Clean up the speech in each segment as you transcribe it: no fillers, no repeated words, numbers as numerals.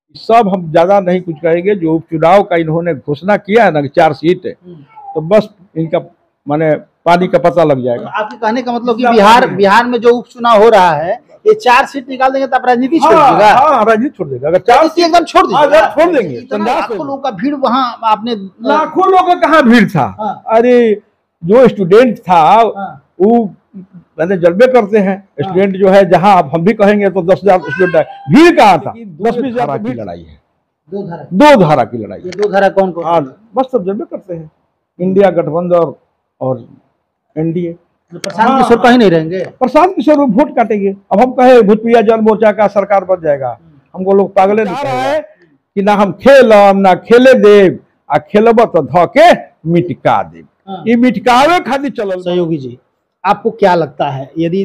सब हम ज्यादा नहीं कुछ कहेंगे। जो उपचुनाव का इन्होंने घोषणा किया है ना 4 सीट, तो बस इनका माने पानी का पता लग जाएगा। तो आपके कहने का मतलब कि बिहार में जो उपचुनाव हो रहा है, ये 4 सीट निकाल देंगे तो आप राजनीति छोड़ दीजिएगा? हाँ, राजनीति छोड़ देगा। अगर 4 सीट एकदम छोड़ दीजिएगा? छोड़ देंगे। लाखों लोगों का भीड़ वहाँ, आपने लाखों लोगों का कहाँ भीड़ था? अरे जो स्टूडेंट था वो मैंने जलवे करते हैं। स्टूडेंट जो है, जहाँ अब हम भी कहेंगे तो 10,000 स्टूडेंट है, भीड़ कहाँ था? 10-20 हज़ार की लड़ाई है। 2 धारा की लड़ाई है। 2 धारा कौन कौन? हाँ, बस सब जलवे करते हैं, इंडिया गठबंधन और एनडीए। प्रशांत किशोर कहीं नहीं रहेंगे? प्रशांत किशोर वोट काटेंगे। अब हम कहे भूतपूर्व जन मोर्चा का सरकार बन जाएगा, हमको लोग पागले नहीं कह रहा है कि ना हम खेलम ना खेले देव, आ खेलब तो धके मिटका देव। ये मिटकावे खातिर चलल। सहयोगी जी, आपको क्या लगता है, यदि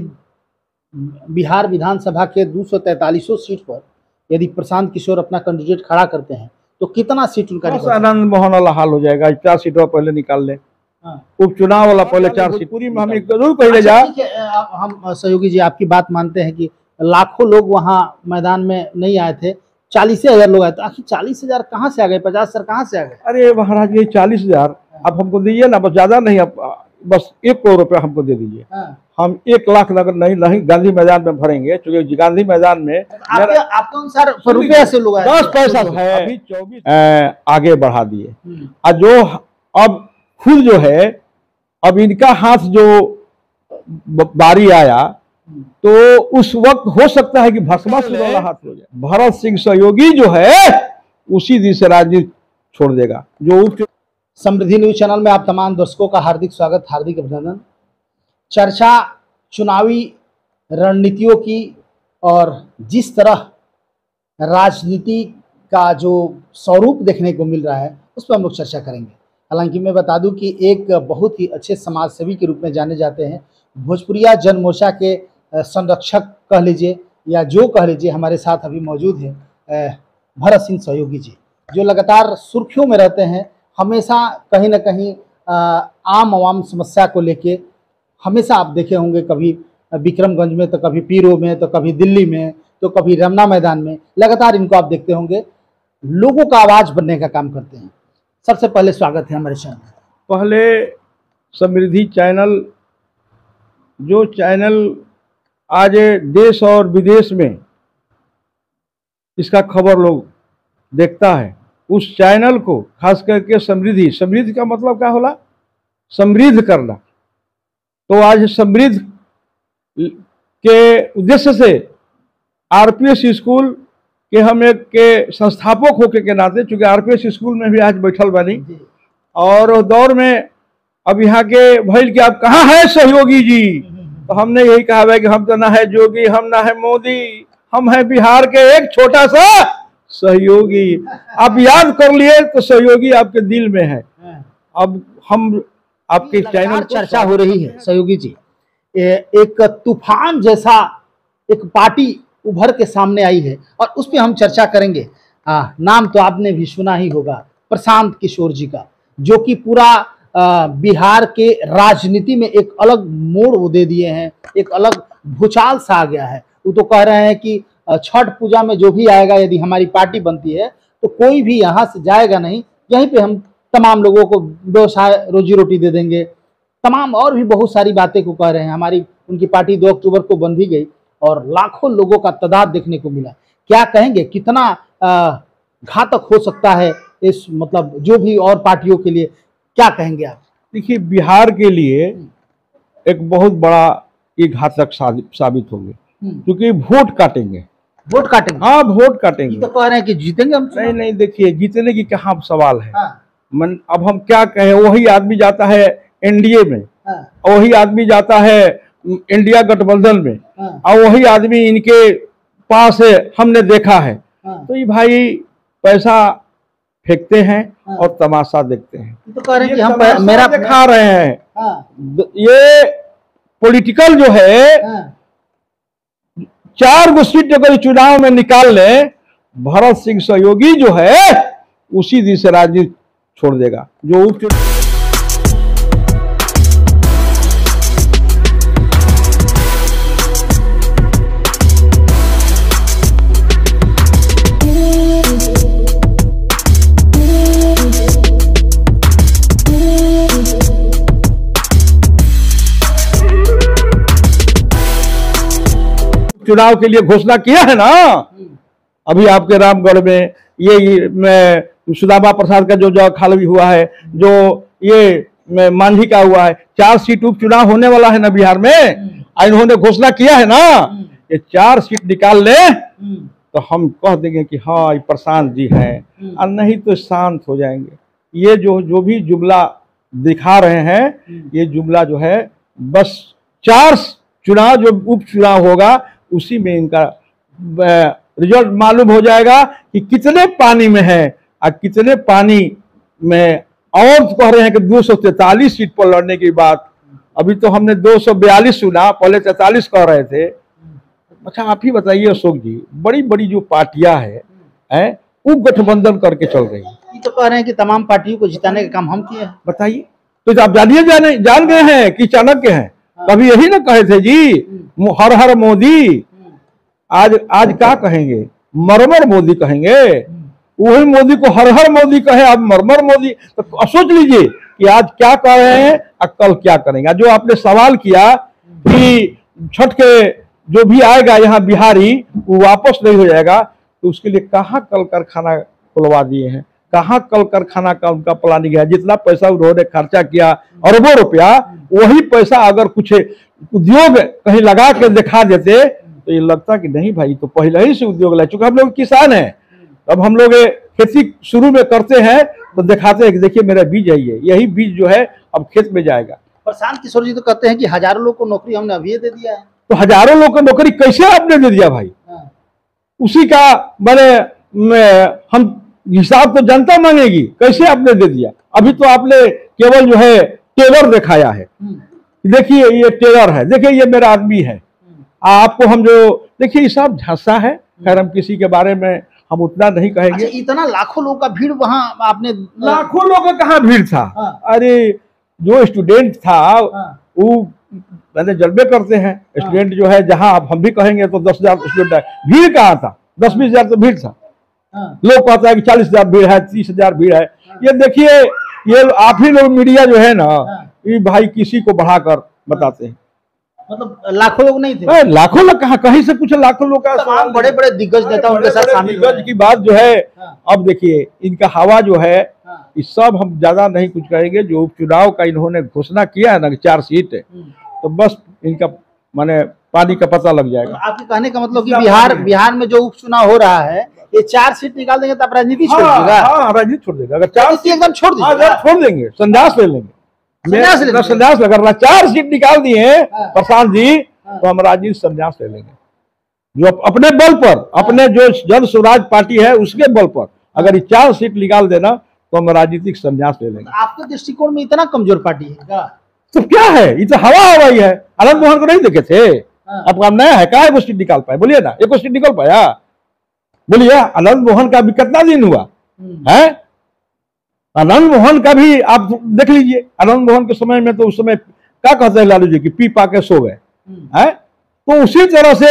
बिहार विधानसभा के 243 सीट पर यदि प्रशांत किशोर अपना कैंडिडेट खड़ा करते हैं तो कितना सीट उनका? आनंद मोहन वाला हाल हो जाएगा। 4 सीटों पहले निकाल ले, उपचुनाव वाला पहले 4 सीट पूरी में हमें जरूर पहले जा। हम सहयोगी जी आपकी बात मानते हैं कि लाखों लोग वहां मैदान में नहीं आए थे, 40,000 लोग आए, तो आखिर 40,000 कहाँ से आ गए? 50,000 कहाँ से आ गए? अरे महाराज, ये 40,000 आप हमको दीजिए ना, बस ज्यादा नहीं, आप बस 1 करोड़ रुपया हमको दे दीजिए। हम 1 लाख नगर नहीं गांधी मैदान में भरेंगे, क्योंकि गांधी मैदान में आपके अनुसार रुपया से लोग 10 पैसा है, अभी 24 आगे बढ़ा दिए। और जो अब खुद जो है, अब इनका हाथ जो बारी आया तो उस वक्त हो सकता है कि भस्मासुर वाला हाथ हो जाए। भरत सिंह सहयोगी जो है उसी दिन से राजनीति छोड़ देगा। जो समृद्धि न्यूज चैनल में आप तमाम दर्शकों का हार्दिक स्वागत, हार्दिक अभिनंदन। चर्चा चुनावी रणनीतियों की और जिस तरह राजनीति का जो स्वरूप देखने को मिल रहा है उस पर हम लोग चर्चा करेंगे। हालांकि मैं बता दूं कि एक बहुत ही अच्छे समाज सेवी के रूप में जाने जाते हैं, भोजपुरिया जन मोर्चा के संरक्षक कह लीजिए या जो कह लीजिए, हमारे साथ अभी मौजूद है भरत सिंह सहयोगी जी, जो लगातार सुर्खियों में रहते हैं। हमेशा कहीं ना कहीं आम आवाम समस्या को लेके हमेशा आप देखे होंगे, कभी विक्रमगंज में तो कभी पीरो में तो कभी दिल्ली में तो कभी रमना मैदान में, लगातार इनको आप देखते होंगे, लोगों का आवाज़ बनने का काम करते हैं। सबसे पहले स्वागत है हमारे चैनल। पहले समृद्धि चैनल, जो चैनल आज देश और विदेश में इसका खबर लोग देखता है, उस चैनल को खास करके समृद्धि का मतलब क्या होला? समृद्ध करना। तो आज समृद्ध के उद्देश्य से आरपीएस स्कूल के हम एक के संस्थापक होके के नाते, चूँकि आरपीएस स्कूल में भी आज बैठल बनी, और दौर में अब यहाँ के भइल कि आप कहाँ है सहयोगी जी, तो हमने यही कहा है कि हम तो ना है जोगी, हम ना है मोदी, हम है बिहार के एक छोटा सा सहयोगी। आप याद कर लिए तो सहयोगी आपके दिल में है। अब हम आपके चैनल चर्चा हो रही है सहयोगी जी, एक तूफान जैसा एक पार्टी उभर के सामने आई है और उस पर हम चर्चा करेंगे। नाम तो आपने भी सुना ही होगा, प्रशांत किशोर जी का, जो कि पूरा बिहार के राजनीति में एक अलग मोड़ वो दे दिए हैं, एक अलग भूचाल सा आ गया है। वो तो कह रहे हैं कि छठ पूजा में जो भी आएगा, यदि हमारी पार्टी बनती है तो कोई भी यहाँ से जाएगा नहीं, यहीं पे हम तमाम लोगों को व्यवसाय रोजी रोटी दे देंगे। तमाम और भी बहुत सारी बातें को कह रहे हैं। उनकी पार्टी 2 अक्टूबर को बन भी गई और लाखों लोगों का तादाद देखने को मिला। क्या कहेंगे, कितना घातक हो सकता है इस, मतलब जो भी और पार्टियों के लिए, क्या कहेंगे आप? देखिए, बिहार के लिए एक बहुत बड़ा ये घातक साबित होंगे, क्योंकि वोट काटेंगे। हाँ, वोट काटेंगे। तो कह रहे हैं कि जीतेंगे हम। नहीं, देखिए, जीतने की कहाँ सवाल है। अब हम क्या कहें, वही आदमी जाता है एनडीए में, वही आदमी जाता है इंडिया गठबंधन में, और वही आदमी इनके पास है, हमने देखा है। तो ये भाई पैसा फेंकते हैं और तमाशा देखते हैं। तो कह रहे हैं कि हम मेरा दिखा रहे हैं। ये पॉलिटिकल जो है 4 सीट अगर चुनाव में निकाल ले, भरत सिंह सहयोगी जो है उसी दिन से राजनीति छोड़ देगा। जो उपचुनाव चुनाव के लिए घोषणा किया है ना। अभी आपके रामगढ़ में ये सुदामा प्रसाद का जो खाली हुआ है, जो ये मांझी का हुआ है, 4 सीट उपचुनाव होने वाला है ना बिहार में। इन्होंने घोषणा किया है ना, ये 4 सीट निकाल ले तो हम कह देंगे कि हाँ ये प्रशांत जी हैं, और नहीं तो शांत हो जाएंगे। ये जो भी जुमला दिखा रहे हैं, ये जुमला जो है बस 4 चुनाव जो उपचुनाव होगा उसी में इनका रिजल्ट मालूम हो जाएगा कि कितने पानी में है और कितने पानी में। और तो कह रहे हैं कि 243 सीट पर लड़ने की बात, अभी तो हमने 242 सुना, पहले 43 कह रहे थे। अच्छा आप ही बताइए अशोक जी, बड़ी बड़ी जो पार्टियां हैं वो गठबंधन करके चल रही है। ये तो कह रहे हैं कि तमाम पार्टियों को जिताने का काम हम किए हैं। बताइए, तो आप जान गए हैं कि चाणक्य हैं। कभी यही ना कहे थे जी हर हर मोदी, आज क्या कहेंगे, मरमर मोदी कहेंगे। वही मोदी को हर हर मोदी कहे, आप मरमर मोदी। तो सोच लीजिए कि आज क्या कर रहे हैं और कल क्या करेंगे। जो आपने सवाल किया कि छठ के जो भी आएगा यहाँ बिहारी वो वापस नहीं हो जाएगा, तो उसके लिए कहाँ कल कारखाना खुलवा दिए हैं, कहाँ कल कारखाना का उनका प्लानिंग है। जितना पैसा उन्होंने खर्चा किया अरबों रुपया, वही पैसा अगर कुछ उद्योग कहीं लगा के दिखा देते तो ये लगता कि नहीं भाई तो पहले ही से उद्योग लगा। चूंकि हम लोग किसान हैं, अब हम लोग खेती शुरू में करते हैं तो दिखाते हैं कि देखिए मेरा बीज है, यही बीज जो है अब खेत में जाएगा। प्रशांत किशोर जी तो कहते हैं कि हजारों लोग को नौकरी हमने अभी दे दिया है। तो हजारों लोग को नौकरी कैसे आपने दे दिया भाई? उसी का मैंने हम हिसाब तो जनता मांगेगी, कैसे आपने दे दिया? अभी तो आपने केवल जो है टेलर दिखाया है, देखिए ये टेलर है, देखिए ये मेरा आदमी है। आपको हम जो देखिए ये सब झांसा है। खैर हम किसी के बारे में हम उतना नहीं कहेंगे। अच्छा, इतना लाखों लोग का भीड़ वहां आपने? लाखों लोगों का कहाँ भीड़ था? अरे जो स्टूडेंट था वो मैंने जलवे करते हैं। स्टूडेंट जो है जहां हम भी कहेंगे तो 10,000 स्टूडेंट है, भीड़ कहाँ था? 10-20 हजार तो भीड़ था। लोग कहता है कि 40,000 भीड़ है, 30,000 भीड़ है। ये देखिए ये आप ही लोग मीडिया जो है ना, ये भाई किसी को बढ़ाकर बताते हैं। मतलब लाखों लोग नहीं थे? लाखों लोग कहाँ, कहीं से कुछ लाखों लोग का तमाम बड़े बड़े दिग्गज नेता उनके साथ शामिल दिग्गज की बात जो है। अब देखिए इनका हवा जो है ये सब हम ज्यादा नहीं कुछ कहेंगे। जो उपचुनाव का इन्होंने घोषणा किया है ना 4 सीट, तो बस इनका माने पानी का पता लग जाएगा। आपके कहने का मतलब कि बिहार में जो उपचुनाव हो रहा है, ये 4 सीट निकाल देंगे तो आप राजनीति छोड़ देगा? हाँ राजनीति छोड़ देगा। अगर 4 सीट एकदम छोड़ देंगे, संन्यास ले लेंगे। संन्यास अगर 4 सीट निकाल दिए प्रशांत जी, तो हम राजनीति संन्यास ले लेंगे। जो अपने बल पर, अपने जो जन स्वराज पार्टी है उसके बल पर अगर ये 4 सीट निकाल देना तो हम राजनीतिक संन्यास ले लेंगे। आपके दृष्टिकोण में इतना कमजोर पार्टी है क्या? तो क्या है, ये तो हवा हवाई है। आनंद मोहन को नहीं देखे थे? अब काम नया है, क्या सीट निकाल पाए? बोलिए ना, एक सीट निकाल पाया? बोलिए आनंद मोहन का भी कितना दिन हुआ है? आनंद मोहन का भी आप देख लीजिए। आनंद मोहन के समय में तो उस समय क्या कहते हैं लालू जी की पी पा के सो गए हैं। तो उसी तरह से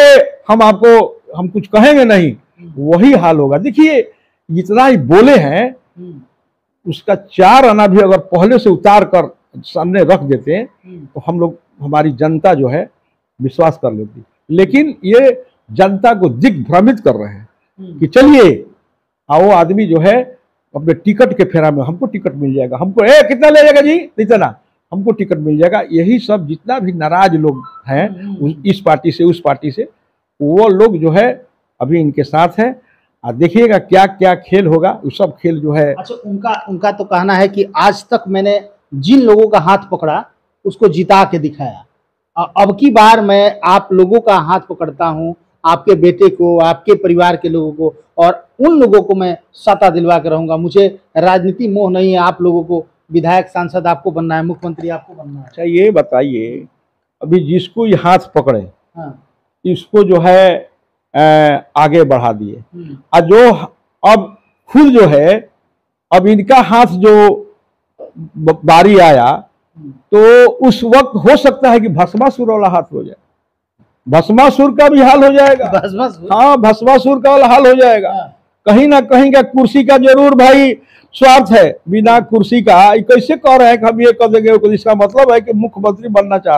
हम कुछ कहेंगे नहीं, वही हाल होगा। देखिए जितना ही बोले हैं उसका 4 आना भी अगर पहले से उतार कर सामने रख देते तो हम लोग, हमारी जनता जो है विश्वास कर लेती। लेकिन ये जनता को दिग्भ्रमित कर रहे हैं कि चलिए वो आदमी जो है अपने टिकट के फेरा में, हमको टिकट मिल जाएगा, हमको कितना ले जाएगा जी, इतना हमको टिकट मिल जाएगा। यही सब जितना भी नाराज लोग हैं इस पार्टी से उस पार्टी से, वो लोग जो है अभी इनके साथ है। और देखिएगा क्या क्या खेल होगा, वो सब खेल जो है। अच्छा, उनका तो कहना है कि आज तक मैंने जिन लोगों का हाथ पकड़ा उसको जिता के दिखाया, अब की बार मैं आप लोगों का हाथ पकड़ता हूँ, आपके बेटे को, आपके परिवार के लोगों को, और उन लोगों को मैं सत्ता दिलवा के रहूंगा। मुझे राजनीति मोह नहीं है, आप लोगों को विधायक सांसद आपको बनना है, मुख्यमंत्री आपको बनना है। अच्छा ये बताइए, अभी जिसको ये हाथ पकड़े इसको जो है आगे बढ़ा दिए, और जो अब खुद जो है अब इनका हाथ जो बारी आया तो उस वक्त हो सकता है कि भस्मासुर वाला हाथ हो जाए। भस्मासुर का भी हाल हो जाएगा। हाँ भस्मासुर का वाला हाल हो जाएगा। कहीं ना कहीं का कुर्सी का जरूर भाई स्वार्थ है, बिना कुर्सी का कैसे कह रहे हैं कि हम ये कर देंगे। इसका मतलब है कि मुख्यमंत्री बनना चाह रहे हैं,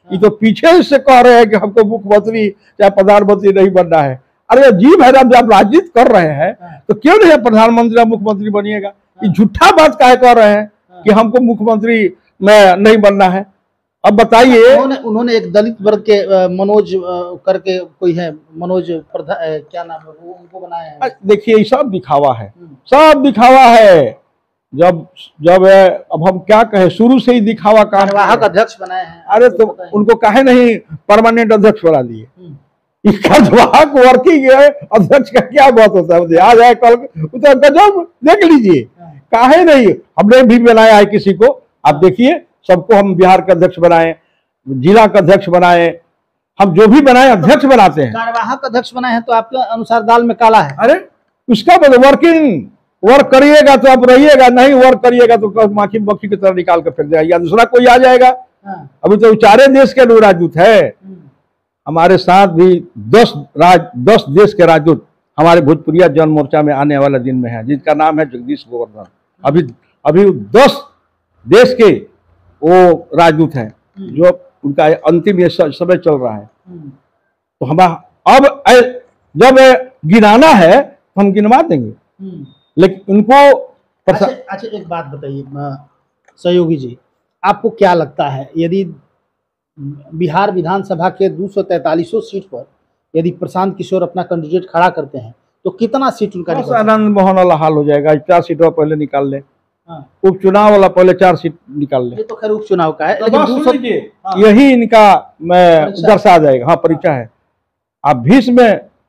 ये तो पीछे से कह रहे हैं कि हमको मुख्यमंत्री या प्रधानमंत्री नहीं बनना है। अरे अजीब है, जब राजनीति कर रहे हैं तो क्यों नहीं प्रधानमंत्री या मुख्यमंत्री बनिएगा? ये झूठा बात काहे कर रहे हैं कि हमको मुख्यमंत्री में नहीं बनना है? अब बताइए। उन्होंने एक दलित वर्ग के मनोज करके कोई है, मनोज क्या नाम है वो, उनको बनाया है। देखिए ये सब दिखावा है, सब दिखावा है। जब जब अब हम क्या कहें, शुरू से ही दिखावा का कार्यवाहक अध्यक्ष बनाए हैं। अरे तो उनको काहे नहीं परमानेंट अध्यक्ष बना दिए? कार्यवाहक वर्किंग अध्यक्ष का क्या बात होता है? आज है कल तो गजब, देख लीजिए काहे नहीं। हमने भी बनाया है किसी को, आप देखिए सबको हम बिहार का अध्यक्ष बनाए, जिला का अध्यक्ष बनाए, हम जो भी बनाए अध्यक्ष बनाते हैं। कार्यवाहक अध्यक्ष बनाए हैं तो आपके अनुसार दाल में काला है? अरे उसका मतलब वर्किंग, वर्क करिएगा तो आप रहिएगा, नहीं वर्क करिएगा तो माखी मक्खी की तरह निकाल कर फेंक देगा या दूसरा कोई आ जाएगा। अभी तो चारे देश के लोग राजदूत है, हमारे साथ भी 10 देश के राजदूत हमारे भोजपुरिया जन मोर्चा में आने वाला दिन में है, जिनका नाम है जगदीश गोवर्धन। अभी 10 देश के वो राजदूत हैं जो उनका अंतिम ये समय चल रहा है। तो हम अब जब गिनाना है तो हम गिनवा देंगे, लेकिन उनको अच्छा एक बात बताइए सहयोगी जी, आपको क्या लगता है यदि बिहार विधानसभा के 243 सीट पर यदि प्रशांत किशोर अपना कैंडिडेट खड़ा करते हैं तो कितना सीट उनका? आनंद मोहन वाला हाल हो जाएगा। 4 सीटों पहले निकाल ले, उपचुनाव वाला पहले 4 सीट निकाल ले। ये तो खैर उपचुनाव का है, लेकिन यही इनका मैं दर्शा जाएगा। हाँ परीक्षा है। आप भीष्म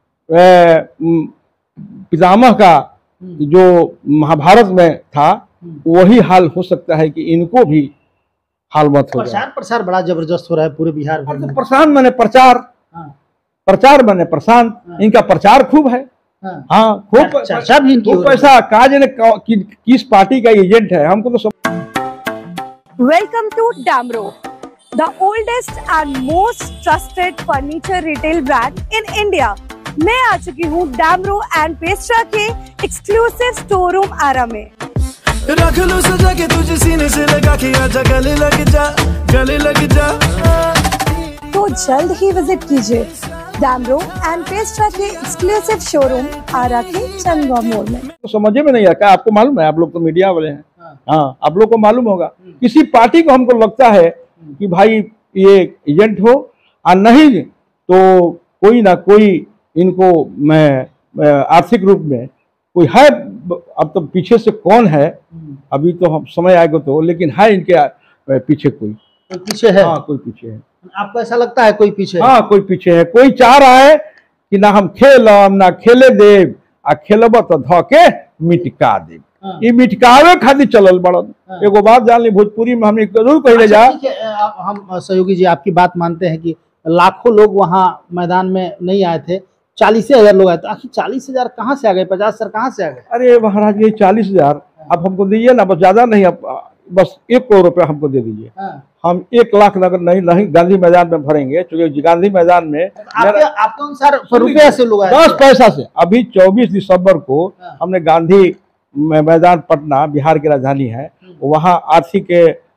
पितामह का जो महाभारत में था वही हाल हो सकता है कि इनको भी हाल मत हो जाए। प्रसार बड़ा जबरदस्त हो रहा है पूरे बिहार में। प्रशांत मैंने प्रचार, प्रचार मैंने प्रशांत, इनका प्रचार खूब है। हाँ खूब चर्चा भी इनकी पैसा कहा जाने किस पार्टी का एजेंट है, हमको तो सब। Welcome to Damro, the oldest and most trusted furniture retail brand in India. मैं आ चुकी हूँ डैमरो एंड पेस्ट्रा के एक्सक्लूसिव स्टोर रूम आरा में। रख लो सजा के तुझे सीने से लगा के आजा, गले लग जा, गले लग जा। तो जल्द ही विजिट कीजिए डैमरो एंड पेस्ट्रा के एक्सक्लूसिव शोरूम आरा के चंदवा मोड़ में। तो समझे में नहीं आता, आपको मालूम है, आप लोग तो मीडिया वाले हैं। हाँ आप लोग को मालूम होगा, किसी पार्टी को हमको लगता है कि भाई ये एजेंट हो और नहीं तो कोई ना कोई इनको मैं आर्थिक रूप में कोई है। अब तो पीछे से कौन है अभी तो हम समय आएगा तो, लेकिन है इनके पीछे कोई पीछे है। हाँ कोई पीछे है। आपको ऐसा लगता है कोई पीछे? हाँ कोई पीछे है। कोई चाह रहा है कि ना हम खेलम ना खेले देव, आ खेलब तो धके मिटका देव। ये मिटकावे खातिर चलल बड़न। एगो बात जान ली, भोजपुरी में हम जरूर कहले जा। हम सहयोगी जी आपकी बात मानते हैं कि लाखों लोग वहाँ मैदान में नहीं आए थे, 40,000 लोग आए थे। आखिर 40,000 कहाँ से आ गए? 50,000 कहाँ से आ गए? अरे महाराज ये 40,000 आप हमको दीजिए ना, बस ज्यादा नहीं, बस 1 करोड़ रुपया हमको दे दीजिए। हम 1 लाख नगर नहीं गांधी मैदान में भरेंगे, क्योंकि गांधी मैदान में आपके अनुसार रुपया से लोग आए 10 पैसा से। अभी 24 दिसंबर को हमने गांधी मैदान पटना बिहार की राजधानी है, वहाँ आर्थिक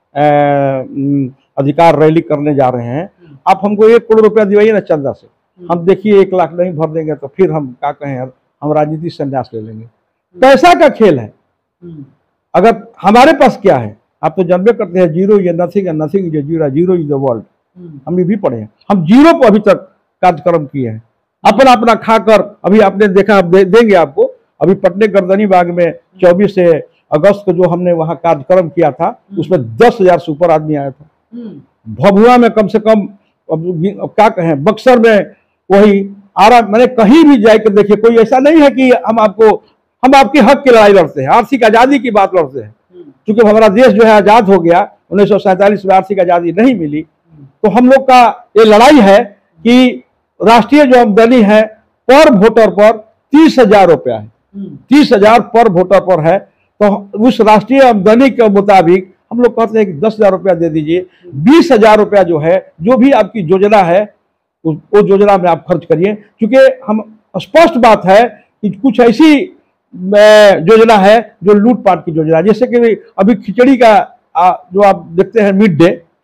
अधिकार रैली करने जा रहे हैं। आप हमको 1 करोड़ रुपया दिवाइए ना चंदा से, हम देखिए 1 लाख नहीं भर देंगे तो फिर हम क्या कहें, हम राजनीति संन्यास ले लेंगे। पैसा का खेल है। अगर हमारे पास क्या है, आप तो जानबे करते हैं, जीरो ये nothing, nothing is zero, zero is the world. हम ये भी पढ़े हैं, हम जीरो को अभी तक कार्यक्रम किए हैं अपना अपना खाकर। अभी आपने देखा, देंगे आपको, अभी पटने गर्दनी बाग में 24 अगस्त को जो हमने वहाँ कार्यक्रम किया था उसमें 10,000 से ऊपर आदमी आया था। भभुआ में कम से कम, अब क्या कहें, बक्सर में वही आरा, मैंने कहीं भी जाकर देखिए, कोई ऐसा नहीं है कि हम आपके हक की लड़ाई लड़ते हैं, आर्थिक आज़ादी की बात लड़ते हैं। क्योंकि हमारा देश जो है आज़ाद हो गया, 1947 में आर्थिक आज़ादी नहीं मिली, तो हम लोग का ये लड़ाई है कि राष्ट्रीय जो आमदनी है पर वोटर पर 30,000 रुपया है, 30,000 पर वोटर पर है। तो उस राष्ट्रीय आमदनी के मुताबिक हम लोग कहते हैं कि 10,000 रुपया दे दीजिए, 20,000 रुपया जो है, जो भी आपकी योजना है वो योजना में आप खर्च करिए। क्योंकि हम स्पष्ट बात है कि कुछ ऐसी योजना है जो लूटपाट की योजना, जैसे कि अभी खिचड़ी का जो आप देखते हैं मिड डे,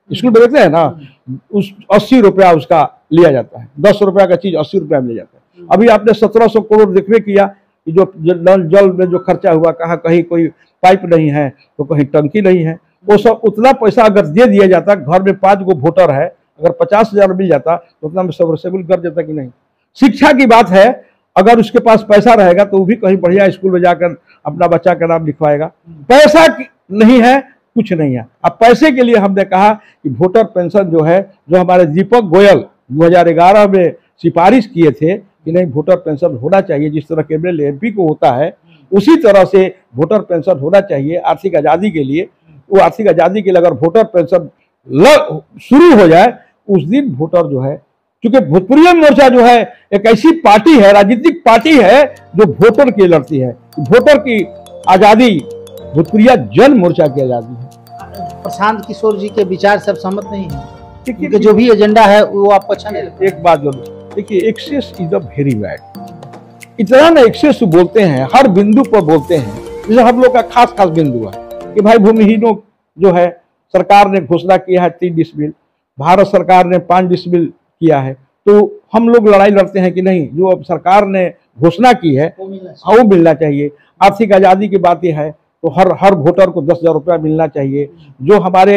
स्कूल में देखते हैं ना, उस 80 रुपया उसका लिया जाता है, 10 रुपया का चीज 80 रुपया में ले जाता है। अभी आपने 1700 करोड़ देखने किया कि जो जल में जो खर्चा हुआ, कहाँ कहीं कोई पाइप नहीं है तो कहीं टंकी नहीं है, वो सब उतना पैसा अगर दे दिया जाता, घर में 5 गो वोटर है, अगर 50,000 मिल जाता तो उतना में सबमर्सिबल कर देता कि नहीं। शिक्षा की बात है, अगर उसके पास पैसा रहेगा तो वो भी कहीं बढ़िया स्कूल में जाकर अपना बच्चा का नाम लिखवाएगा। पैसा नहीं है, कुछ नहीं है। अब पैसे के लिए हमने कहा कि वोटर पेंशन जो है, जो हमारे दीपक गोयल 2011 में सिफारिश किए थे कि नहीं वोटर पेंशन होना चाहिए, जिस तरह के एमएलए एमपी को होता है उसी तरह से वोटर पेंशन होना चाहिए आर्थिक आज़ादी के लिए। वो आर्थिक आज़ादी के लिए अगर वोटर पेंशन शुरू हो जाए, उस दिन वोटर जो है, क्योंकि भोजपुरी मोर्चा जो है एक ऐसी पार्टी है, राजनीतिक पार्टी है जो वोटर के लड़ती है। वोटर की आज़ादी भोजपुरिया जन मोर्चा की आज़ादी है। प्रशांत किशोर जी के विचार से आप सहमत नहीं है, क्योंकि जो भी एजेंडा है वो आपको अच्छा नहीं लगता? एक बात जरूर, देखिए, excess is the very bad. इतना ना एक्सेस बोलते हैं, हर बिंदु पर बोलते हैं। जैसे हम लोग का खास बिंदु है कि भाई भूमिहीनों जो है, सरकार ने घोषणा किया है 3 डिसमिल, भारत सरकार ने 5 डिसमिल किया है, तो हम लोग लड़ाई लड़ते हैं कि नहीं, जो अब सरकार ने घोषणा की है वो मिलना चाहिए। आर्थिक आज़ादी की बात यह है तो हर वोटर को 10,000 रुपया मिलना चाहिए। जो हमारे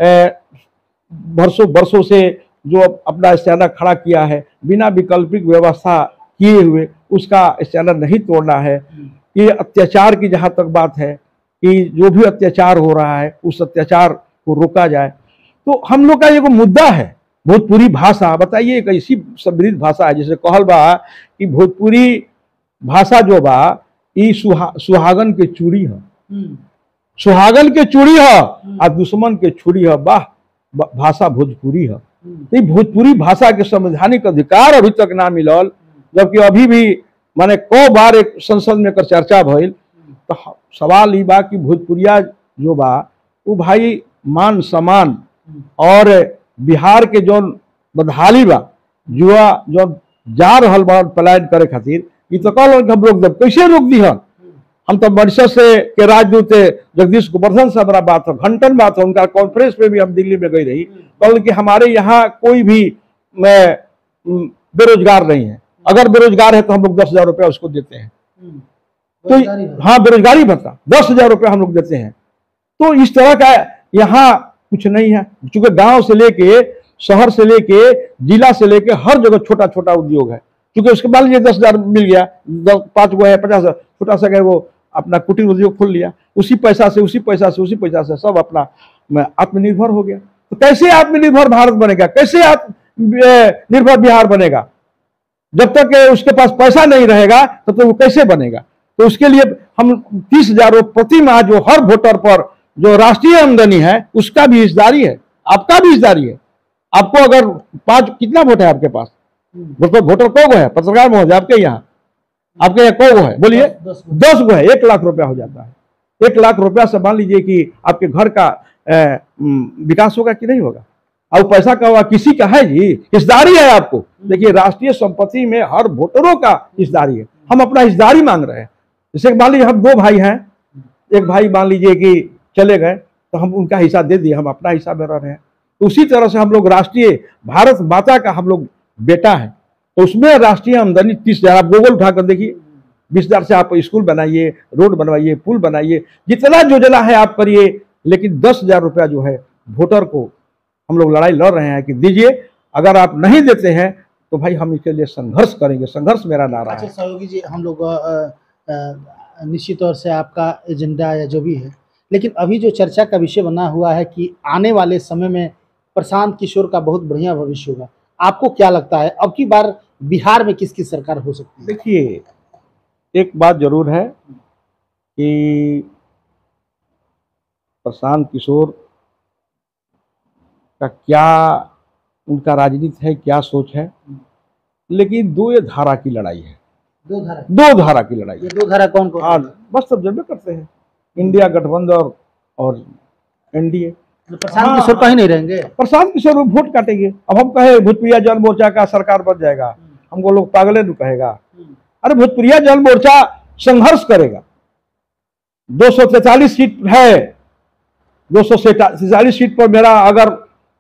वर्षों से जो अपना स्टैंडर्ड खड़ा किया है, बिना विकल्पिक व्यवस्था किए हुए, उसका स्टैंडर्ड नहीं तोड़ना है। ये अत्याचार की जहाँ तक बात है कि जो भी अत्याचार हो रहा है उस अत्याचार को रोका जाए। तो हम लोग का ये मुद्दा है भोजपुरी भाषा। बताइए, एक ऐसी समृद्ध भाषा है, जैसे कहल बा कि भोजपुरी भाषा जो बा ई सुहागन के चूड़ी है, सुहागन के चूड़ी है और दुश्मन के छुरी है। वाह, भाषा भोजपुरी है। तो भोजपुरी भाषा के संवैधानिक अधिकार अभी तक ना मिलल, जबकि अभी भी माने को बार एक संसद में कर चर्चा भइल। तो सवाल ये बा कि भोजपुरिया जो बा वो भाई मान सम्मान और बिहार के जो बदहाली बा, युवा जो जा रहल बा पलायन करे खातिर, ये तो कल हम रोक देव। कैसे रोक दी हन? हम तो मॉरिशस से के राजदूत जगदीश गोवर्धन से हमारा बात हो, घंटन बात हो, उनका कॉन्फ्रेंस में भी हम दिल्ली में गई रही। कल कि हमारे यहाँ कोई भी बेरोजगार नहीं है, अगर बेरोजगार है तो हम लोग 10,000 रुपया उसको देते हैं। तो हाँ, बेरोजगारी भत्ता 10,000 रुपया हम लोग देते हैं। तो इस तरह का यहाँ कुछ नहीं है, क्योंकि गांव से लेके शहर से लेके जिला से लेके हर जगह छोटा छोटा उद्योग है। क्योंकि उसके बाद ये 10,000 मिल गया, 5 गो है 50,000, छोटा सा है वो अपना कुटीर उद्योग खोल लिया, उसी पैसा से सब अपना आत्मनिर्भर हो गया। तो कैसे आत्मनिर्भर भारत बनेगा, कैसे आत्मनिर्भर बिहार बनेगा? जब तक उसके पास पैसा नहीं रहेगा तब तक वो कैसे बनेगा? तो उसके लिए हम 30,000 प्रति माह जो हर वोटर पर जो राष्ट्रीय आमदनी है उसका भी हिस्सेदारी है, आपका भी हिस्सेदारी है। आपको अगर 5 कितना वोट है आपके पास? वोटर को गो है पत्रकार महोदय आपके यहाँ को गो है? बोलिए 10 गो है, 1 लाख रुपया हो जाता है। 1 लाख रुपया से मान लीजिए कि आपके घर का विकास होगा कि नहीं होगा? अब पैसा का हुआ किसी का है जी, हिस्सेदारी है आपको। देखिए, राष्ट्रीय संपत्ति में हर वोटरों का हिस्सेदारी है। हम अपना हिस्सेदारी मांग रहे हैं। जैसे मान लीजिए हम 2 भाई हैं, एक भाई मान लीजिए कि चले गए तो हम उनका हिस्सा दे दिए, हम अपना हिस्सा में रह रहे हैं। तो उसी तरह से हम लोग राष्ट्रीय भारत माता का हम लोग बेटा है, तो उसमें राष्ट्रीय आमदनी 30,000। आप गूगल उठाकर देखिए, 20,000 से आप स्कूल बनाइए, रोड बनवाइए, पुल बनाइए, जितना योजना है आप करिए, लेकिन 10,000 रुपया जो है वोटर को हम लोग लड़ाई लड़ रहे हैं कि दीजिए। अगर आप नहीं देते हैं तो भाई हम इसके लिए संघर्ष करेंगे, संघर्ष मेरा नारा है। सहयोगी जी, हम लोग निश्चित तौर से आपका एजेंडा या जो भी है, लेकिन अभी जो चर्चा का विषय बना हुआ है कि आने वाले समय में प्रशांत किशोर का बहुत बढ़िया भविष्य होगा। आपको क्या लगता है अब की बार बिहार में किसकी सरकार हो सकती है? देखिए, एक बात जरूर है कि प्रशांत किशोर का क्या उनका राजनीति है, क्या सोच है, लेकिन 2 धारा की लड़ाई है। 2 धारा की लड़ाई। ये 2 धारा कौन कौन? हाँ, बस सब जब करते हैं, इंडिया गठबंधन और एनडीए। प्रशांत किशोर कहीं नहीं रहेंगे? प्रशांत किशोर वोट काटेंगे। अब हम कहे भोजपुरिया जन मोर्चा का सरकार बन जाएगा, हमको लोग पागले नहीं कहेगा। अरे भोजपुरिया जन मोर्चा संघर्ष करेगा। 243 सीट है, 243 सीट पर मेरा अगर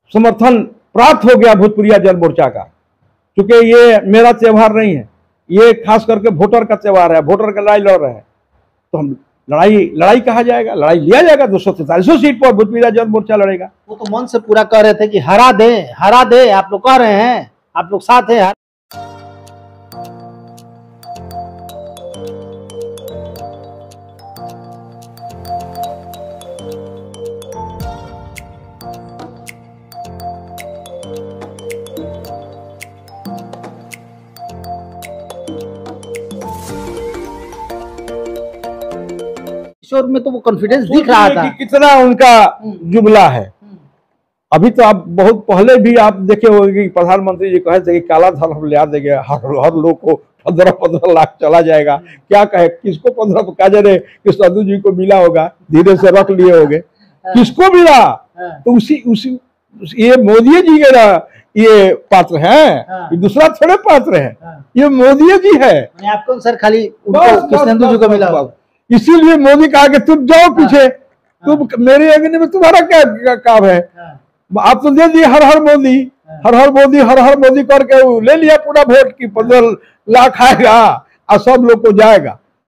समर्थन प्राप्त हो गया भोजपुरिया जन मोर्चा का, क्योंकि ये मेरा त्योहार नहीं है, ये खास करके वोटर का त्योहार है, वोटर का लड़ाई लड़ रहे हैं, तो हम लड़ाई कहा जाएगा, लड़ाई लिया जाएगा। 243 सीट पर भोजपुरिया जन मोर्चा लड़ेगा। वो तो मन से पूरा कह रहे थे कि हरा दे, आप लोग कह रहे हैं, आप लोग साथ हैं। किशोर में तो वो कॉन्फिडेंस दिख रहा था कि कितना उनका जुमला है। अभी तो आप बहुत पहले भी आप देखे होंगे कि प्रधानमंत्री जी कहे थे कि काला धन हम लिया देंगे, हर लोग को 15-15 लाख चला जाएगा। क्या कहे, किसको 15 कहा जा रहे कि साधु जी को मिला होगा, धीरे से रख लिए होंगे, किसको मिला? तो उसी ये मोदी जी के ना ये पात्र हैं, ये दूसरा थोड़े पात्र है, ये मोदी जी है। आपको सर खाली कृष्णेंदु जी को मिला होगा, इसीलिए मोदी कहा कि तुम जाओ पीछे, तुम मेरे अंगने में तुम्हारा क्या काम है? आप तो दे दिए हर हर मोदी, हर हर मोदी करके ले लिया पूरा वोट की 15 लाख आएगा और सब लोग को जाएगा।